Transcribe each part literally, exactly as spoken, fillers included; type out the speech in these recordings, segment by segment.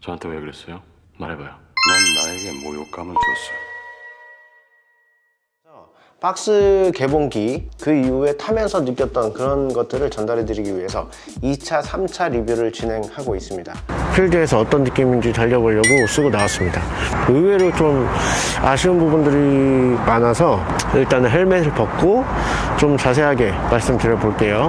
저한테 왜 그랬어요? 말해봐요. 넌 나에게 모욕감을 줬어. 박스 개봉기 그 이후에 타면서 느꼈던 그런 것들을 전달해 드리기 위해서 이 차, 삼 차 리뷰를 진행하고 있습니다. 필드에서 어떤 느낌인지 달려보려고 쓰고 나왔습니다. 의외로 좀 아쉬운 부분들이 많아서 일단은 헬멧을 벗고 좀 자세하게 말씀드려 볼게요.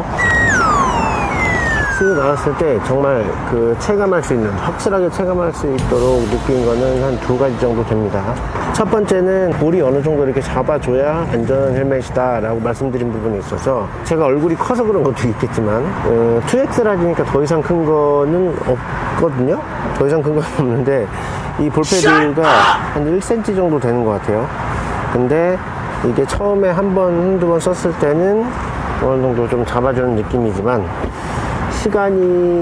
쓰고 나왔을 때 정말 그 체감할 수 있는, 확실하게 체감할 수 있도록 느낀 거는 한 두 가지 정도 됩니다. 첫 번째는 볼이 어느 정도 이렇게 잡아줘야 안전한 헬멧이다 라고 말씀드린 부분이 있어서, 제가 얼굴이 커서 그런 것도 있겠지만 어, 투 엑스엘알이니까 더 이상 큰 거는 없거든요. 더 이상 큰 건 없는데 이 볼패드가 한 일 센티미터 정도 되는 것 같아요. 근데 이게 처음에 한 번, 한두 번 썼을 때는 어느 정도 좀 잡아주는 느낌이지만 시간이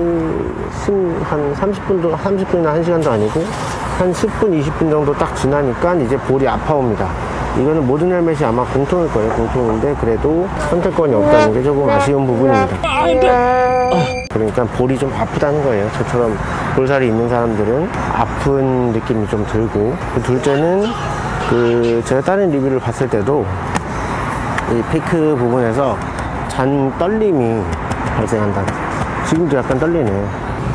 한 삼십 분도, 삼십 분이나 한 시간도 아니고 한 십 분, 이십 분 정도 딱 지나니까 이제 볼이 아파옵니다. 이거는 모든 헬멧이 아마 공통일 거예요. 공통인데 그래도 선택권이 없다는 게 조금 아쉬운 부분입니다. 그러니까 볼이 좀 아프다는 거예요. 저처럼 볼살이 있는 사람들은 아픈 느낌이 좀 들고, 그 둘째는 그 제가 다른 리뷰를 봤을 때도 이 피크 부분에서 잔 떨림이 발생한다. 지금도 약간 떨리네.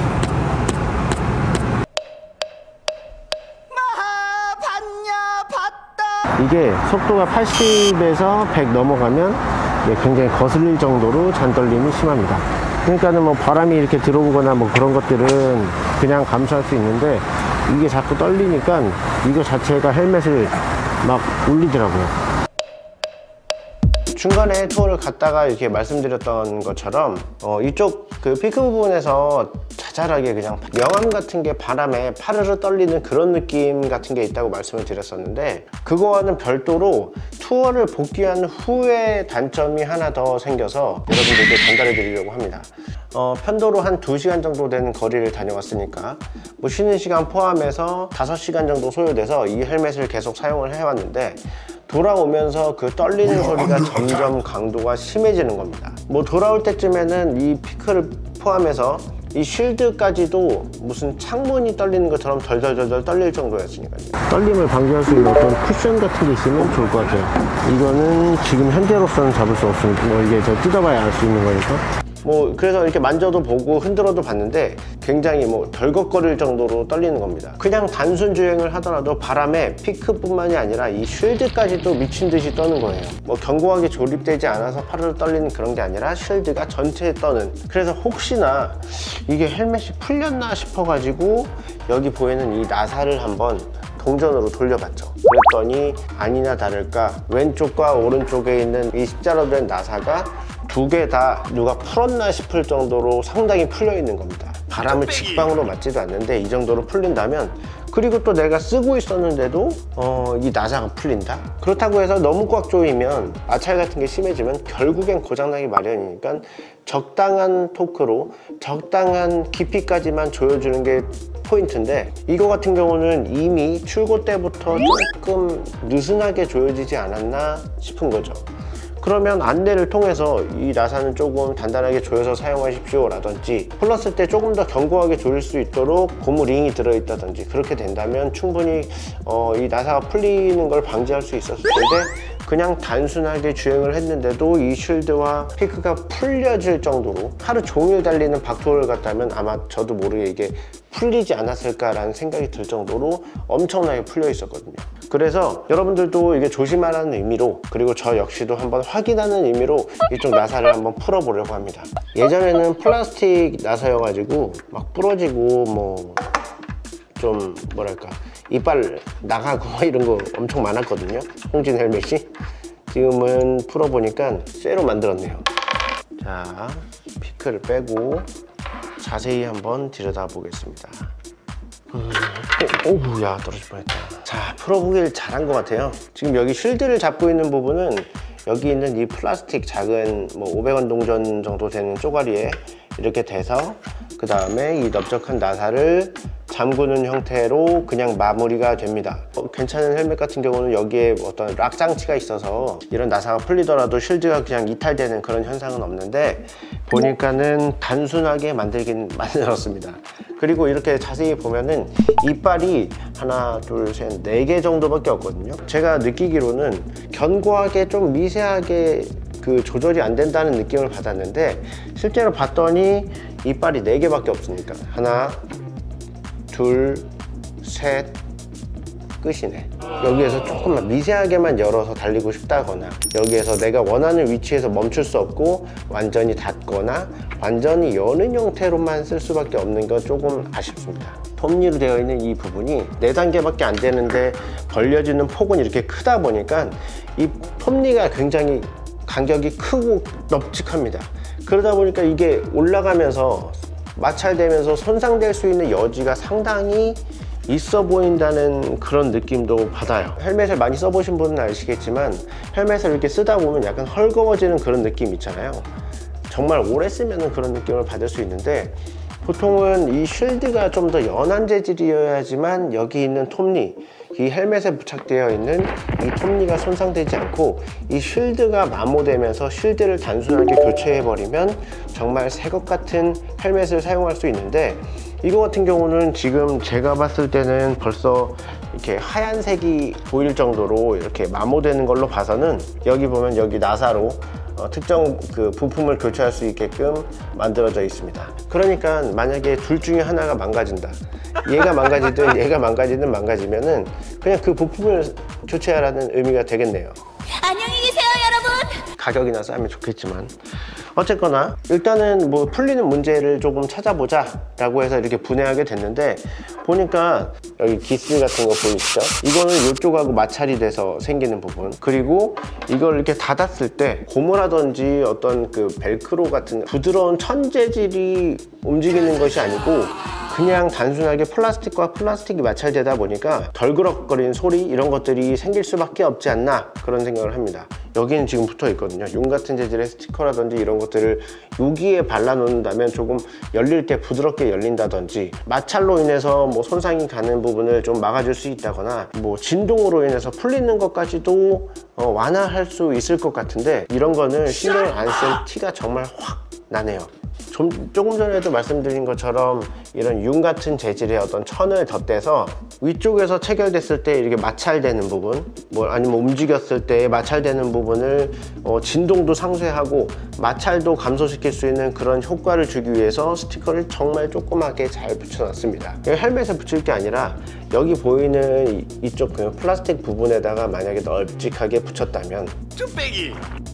이게 속도가 팔십에서 백 넘어가면 굉장히 거슬릴 정도로 잔떨림이 심합니다. 그러니까는 뭐 바람이 이렇게 들어오거나 뭐 그런 것들은 그냥 감수할 수 있는데, 이게 자꾸 떨리니까 이거 자체가 헬멧을 막 울리더라고요. 중간에 투어를 갔다가 이렇게 말씀드렸던 것처럼 어, 이쪽 그 피크 부분에서 자잘하게 그냥 명암 같은 게 바람에 파르르 떨리는 그런 느낌 같은 게 있다고 말씀을 드렸었는데, 그거와는 별도로 투어를 복귀한 후에 단점이 하나 더 생겨서 여러분들께 전달해 드리려고 합니다. 어, 편도로 한 두 시간 정도 되는 거리를 다녀왔으니까 뭐 쉬는 시간 포함해서 다섯 시간 정도 소요돼서 이 헬멧을 계속 사용을 해왔는데, 돌아오면서 그 떨리는 소리가 점점 강도가 심해지는 겁니다. 뭐 돌아올 때쯤에는 이 피크를 포함해서 이 쉴드까지도 무슨 창문이 떨리는 것처럼 덜덜덜덜 떨릴 정도였으니까요. 떨림을 방지할 수 있는 어떤 쿠션 같은 게 있으면 좋을 것 같아요. 이거는 지금 현재로서는 잡을 수 없습니다. 뭐 이게 저 뜯어봐야 알 수 있는 거니까. 뭐 그래서 이렇게 만져도 보고 흔들어도 봤는데 굉장히 뭐 덜컥거릴 정도로 떨리는 겁니다. 그냥 단순 주행을 하더라도 바람에 피크뿐만이 아니라 이 쉴드까지도 미친 듯이 떠는 거예요. 뭐 견고하게 조립되지 않아서 파르르 떨리는 그런 게 아니라 쉴드가 전체에 떠는. 그래서 혹시나 이게 헬멧이 풀렸나 싶어 가지고 여기 보이는 이 나사를 한번 동전으로 돌려봤죠. 그랬더니 아니나 다를까 왼쪽과 오른쪽에 있는 이 십자로 된 나사가 두 개 다 누가 풀었나 싶을 정도로 상당히 풀려 있는 겁니다. 바람을 직방으로 맞지도 않는데 이 정도로 풀린다면, 그리고 또 내가 쓰고 있었는데도 어, 이 나사가 풀린다? 그렇다고 해서 너무 꽉 조이면 마찰 같은 게 심해지면 결국엔 고장나기 마련이니까 적당한 토크로 적당한 깊이까지만 조여주는 게 포인트인데, 이거 같은 경우는 이미 출고 때부터 조금 느슨하게 조여지지 않았나 싶은 거죠. 그러면 안내를 통해서 이 나사는 조금 단단하게 조여서 사용하십시오 라든지, 풀렀을 때 조금 더 견고하게 조일 수 있도록 고무 링이 들어있다든지, 그렇게 된다면 충분히 어, 이 나사가 풀리는 걸 방지할 수 있었을 텐데, 그냥 단순하게 주행을 했는데도 이 쉴드와 피크가 풀려질 정도로 하루 종일 달리는 박토를 같다면 아마 저도 모르게 이게 풀리지 않았을까라는 생각이 들 정도로 엄청나게 풀려 있었거든요. 그래서 여러분들도 이게 조심하라는 의미로, 그리고 저 역시도 한번 확인하는 의미로 이쪽 나사를 한번 풀어보려고 합니다. 예전에는 플라스틱 나사여가지고 막 부러지고 뭐 좀 뭐랄까 이빨 나가고 이런 거 엄청 많았거든요, 홍진 헬멧이. 지금은 풀어보니까 쇠로 만들었네요. 자, 피크를 빼고 자세히 한번 들여다 보겠습니다. 음, 오, 오우, 야, 떨어질 뻔했다. 자, 풀어보길 잘한 것 같아요. 지금 여기 쉴드를 잡고 있는 부분은 여기 있는 이 플라스틱 작은 뭐 오백 원 동전 정도 되는 쪼가리에 이렇게 돼서 그 다음에 이 넓적한 나사를 잠그는 형태로 그냥 마무리가 됩니다. 어, 괜찮은 헬멧 같은 경우는 여기에 어떤 락 장치가 있어서 이런 나사가 풀리더라도 쉴드가 그냥 이탈되는 그런 현상은 없는데 보니까는 단순하게 만들긴 만들었습니다. 그리고 이렇게 자세히 보면은 이빨이 하나 둘셋 네 개 정도밖에 없거든요. 제가 느끼기로는 견고하게 좀 미세하게 그 조절이 안 된다는 느낌을 받았는데 실제로 봤더니 이빨이 네 개밖에 없으니까 하나 둘, 셋, 끝이네. 여기에서 조금만 미세하게만 열어서 달리고 싶다거나 여기에서 내가 원하는 위치에서 멈출 수 없고 완전히 닫거나 완전히 여는 형태로만 쓸 수밖에 없는 건 조금 아쉽습니다. 톱니로 되어 있는 이 부분이 네 단계밖에 안 되는데 벌려지는 폭은 이렇게 크다 보니까 이 톱니가 굉장히 간격이 크고 넓직합니다. 그러다 보니까 이게 올라가면서 마찰되면서 손상될 수 있는 여지가 상당히 있어 보인다는 그런 느낌도 받아요. 헬멧을 많이 써보신 분은 아시겠지만 헬멧을 이렇게 쓰다 보면 약간 헐거워지는 그런 느낌 있잖아요. 정말 오래 쓰면 그런 느낌을 받을 수 있는데 보통은 이 쉴드가 좀 더 연한 재질이어야지만 여기 있는 톱니, 이 헬멧에 부착되어 있는 이 톱니가 손상되지 않고 이 쉴드가 마모되면서 쉴드를 단순하게 교체해버리면 정말 새 것 같은 헬멧을 사용할 수 있는데 이거 같은 경우는 지금 제가 봤을 때는 벌써 이렇게 하얀색이 보일 정도로 이렇게 마모되는 걸로 봐서는 여기 보면 여기 나사로 어, 특정 그 부품을 교체할 수 있게끔 만들어져 있습니다. 그러니까 만약에 둘 중에 하나가 망가진다, 얘가 망가지든 얘가 망가지든 망가지면은 그냥 그 부품을 교체하라는 의미가 되겠네요. 안녕히 계세요, 여러분. 가격이나 싸면 좋겠지만 어쨌거나 일단은 뭐 풀리는 문제를 조금 찾아보자 라고 해서 이렇게 분해하게 됐는데 보니까 여기 기스 같은 거 보이시죠? 이거는 이쪽하고 마찰이 돼서 생기는 부분, 그리고 이걸 이렇게 닫았을 때 고무라든지 어떤 그 벨크로 같은 부드러운 천 재질이 움직이는 것이 아니고 그냥 단순하게 플라스틱과 플라스틱이 마찰되다 보니까 덜그럭거리는 소리 이런 것들이 생길 수밖에 없지 않나 그런 생각을 합니다. 여기는 지금 붙어 있거든요. 용 같은 재질의 스티커라든지 이런 것들을 여기에 발라 놓는다면 조금 열릴 때 부드럽게 열린다든지 마찰로 인해서 뭐 손상이 가는 부분을 좀 막아줄 수 있다거나 뭐 진동으로 인해서 풀리는 것까지도 어, 완화할 수 있을 것 같은데 이런 거는 신경을 안 쓴 티가 정말 확 나네요. 좀, 조금 전에도 말씀드린 것처럼 이런 융 같은 재질의 어떤 천을 덧대서 위쪽에서 체결됐을 때 이렇게 마찰되는 부분, 뭐 아니면 움직였을 때 마찰되는 부분을 어, 진동도 상쇄하고 마찰도 감소시킬 수 있는 그런 효과를 주기 위해서 스티커를 정말 조그맣게 잘 붙여놨습니다. 헬멧에 붙일 게 아니라 여기 보이는 이쪽 그 플라스틱 부분에다가 만약에 널찍하게 붙였다면 쭈빼기!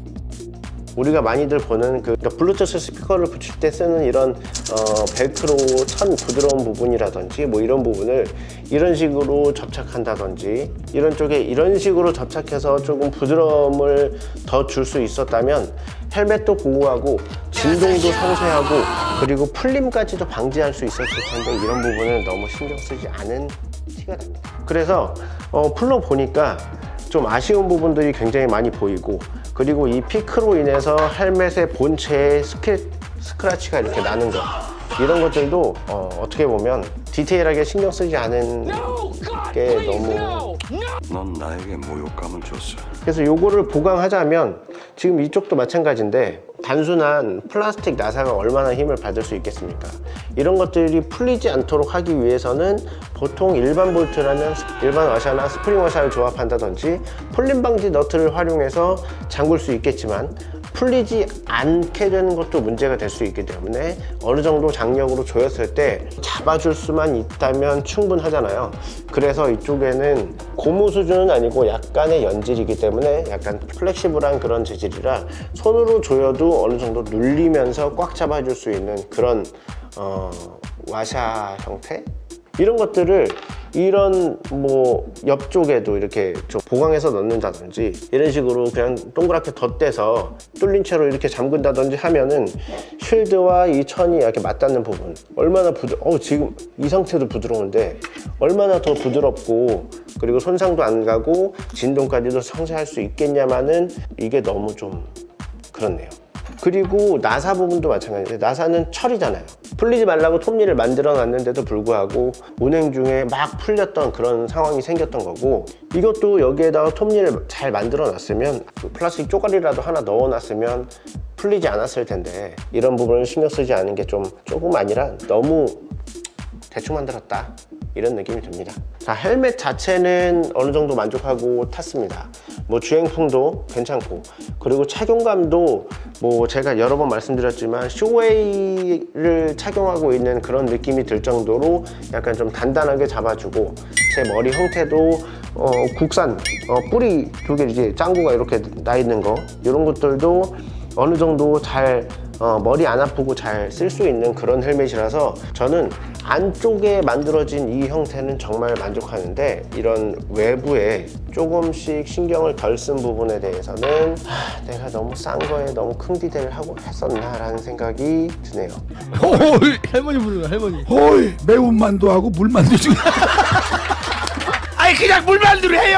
우리가 많이들 보는 그 그러니까 블루투스 스피커를 붙일 때 쓰는 이런 어, 벨크로 천 부드러운 부분이라든지 뭐 이런 부분을 이런 식으로 접착한다든지 이런 쪽에 이런 식으로 접착해서 조금 부드러움을 더 줄 수 있었다면 헬멧도 보호하고 진동도 상쇄하고 그리고 풀림까지도 방지할 수 있었을 텐데 이런 부분은 너무 신경 쓰지 않은 티가 납니다. 그래서 어, 풀러 보니까 좀 아쉬운 부분들이 굉장히 많이 보이고 그리고 이 피크로 인해서 헬멧의 본체에 스크, 스크래치가 이렇게 나는 것 이런 것들도 어, 어떻게 보면 디테일하게 신경 쓰지 않은 게 너무 넌 나에게 모욕감을 줬어. 그래서 요거를 보강하자면 지금 이쪽도 마찬가지인데 단순한 플라스틱 나사가 얼마나 힘을 받을 수 있겠습니까? 이런 것들이 풀리지 않도록 하기 위해서는 보통 일반 볼트라는 일반 와샤나 스프링 와샤를 조합한다든지 풀림 방지 너트를 활용해서 잠글 수 있겠지만 풀리지 않게 되는 것도 문제가 될 수 있기 때문에 어느 정도 장력으로 조였을 때 잡아줄 수만 있다면 충분하잖아요. 그래서 이쪽에는 고무 수준은 아니고 약간의 연질이기 때문에 약간 플렉시블한 그런 재질이라 손으로 조여도 어느 정도 눌리면서 꽉 잡아줄 수 있는 그런 어, 와샤 형태? 이런 것들을 이런 뭐 옆쪽에도 이렇게 좀 보강해서 넣는다든지 이런 식으로 그냥 동그랗게 덧대서 뚫린 채로 이렇게 잠근다든지 하면은 쉴드와 이 천이 이렇게 맞닿는 부분 얼마나 부드 어 지금 이 상태도 부드러운데 얼마나 더 부드럽고 그리고 손상도 안 가고 진동까지도 상쇄할 수 있겠냐마는 이게 너무 좀 그렇네요. 그리고 나사 부분도 마찬가지예요. 나사는 철이잖아요. 풀리지 말라고 톱니를 만들어 놨는데도 불구하고 운행 중에 막 풀렸던 그런 상황이 생겼던 거고, 이것도 여기에다가 톱니를 잘 만들어 놨으면 그 플라스틱 쪼가리라도 하나 넣어 놨으면 풀리지 않았을 텐데, 이런 부분을 신경 쓰지 않은 게 좀 조금 아니라 너무 대충 만들었다, 이런 느낌이 듭니다. 자, 헬멧 자체는 어느 정도 만족하고 탔습니다. 뭐 주행풍도 괜찮고, 그리고 착용감도 뭐 제가 여러 번 말씀드렸지만 쇼웨이를 착용하고 있는 그런 느낌이 들 정도로 약간 좀 단단하게 잡아주고, 제 머리 형태도 어, 국산 어, 뿌리 두 개 이제 짱구가 이렇게 나 있는 거, 이런 것들도 어느 정도 잘 어, 머리 안 아프고 잘 쓸 수 있는 그런 헬멧이라서 저는 안쪽에 만들어진 이 형태는 정말 만족하는데, 이런 외부에 조금씩 신경을 덜 쓴 부분에 대해서는 하, 내가 너무 싼 거에 너무 큰 기대를 하고 했었나 라는 생각이 드네요. 호이 할머니 부르는 할머니. 호이 매운 만두하고 물만두 중. 아니 그냥 물만두를 해요.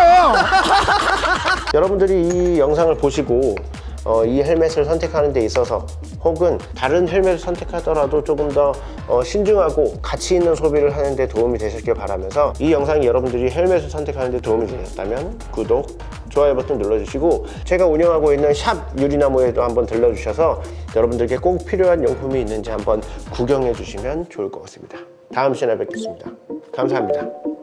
여러분들이 이 영상을 보시고 어, 이 헬멧을 선택하는 데 있어서, 혹은 다른 헬멧을 선택하더라도 조금 더 어, 신중하고 가치 있는 소비를 하는 데 도움이 되셨길 바라면서, 이 영상이 여러분들이 헬멧을 선택하는 데 도움이 되셨다면 구독, 좋아요 버튼 눌러주시고, 제가 운영하고 있는 샵 유리나무에도 한번 들러주셔서 여러분들께 꼭 필요한 용품이 있는지 한번 구경해 주시면 좋을 것 같습니다. 다음 시간에 뵙겠습니다. 감사합니다.